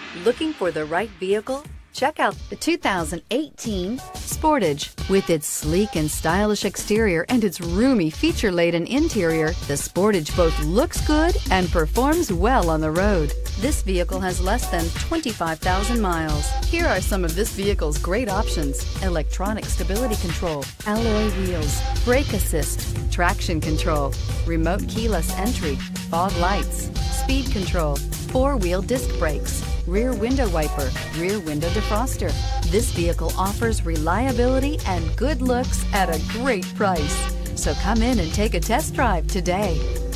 Looking for the right vehicle? Check out the 2018 Sportage. With its sleek and stylish exterior and its roomy feature-laden interior, the Sportage both looks good and performs well on the road. This vehicle has less than 25,000 miles. Here are some of this vehicle's great options: electronic stability control, alloy wheels, brake assist, traction control, remote keyless entry, fog lights, speed control, four-wheel disc brakes, rear window wiper, rear window defroster. This vehicle offers reliability and good looks at a great price. So come in and take a test drive today.